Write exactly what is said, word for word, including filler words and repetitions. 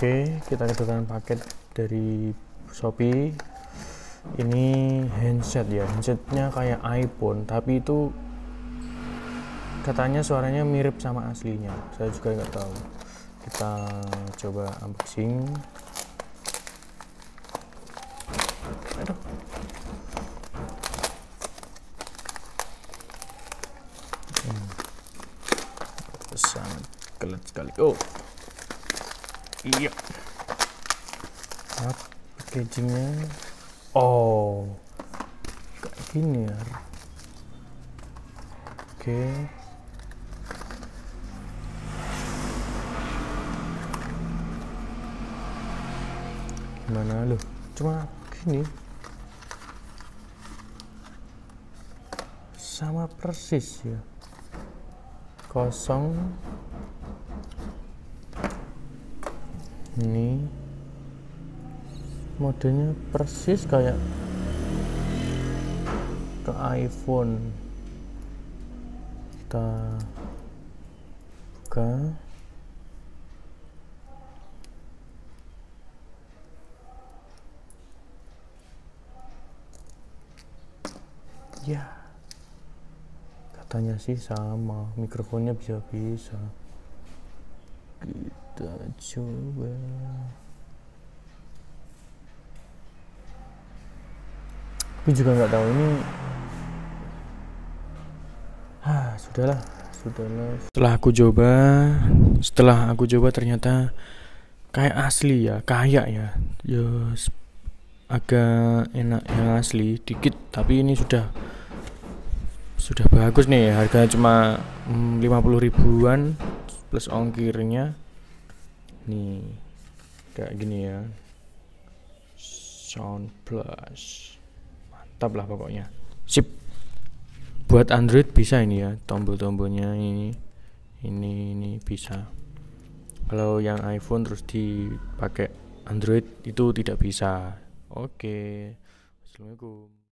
Oke, kita kedatangan paket dari Shopee. Ini handset ya, handsetnya kayak iPhone, tapi itu katanya suaranya mirip sama aslinya. Saya juga nggak tahu. Kita coba unboxing. Aduh. Hmm. Sangat kelet sekali. Oh, iya. Nah, packagingnya. Oh, kayak gini ya. Oke. Gimana loh? Cuma gini. Sama persis ya. Kosong. Ini modenya persis kayak ke iPhone. Kita buka. Ya, katanya sih sama, mikrofonnya bisa-bisa. Kita coba. Aku juga nggak tahu ini. Ah, sudahlah, sudahlah. Setelah aku coba, setelah aku coba ternyata kayak asli ya, kayak ya. Ya agak enak yang asli dikit, tapi ini sudah sudah bagus nih. Harganya cuma hmm, lima puluh ribuan plus ongkirnya. Nih, kayak gini ya. Sound Plus. Mantap lah pokoknya. Sip. Buat Android bisa ini ya, tombol-tombolnya ini. Ini ini bisa. Kalau yang iPhone terus dipakai Android itu tidak bisa. Oke. Assalamualaikum.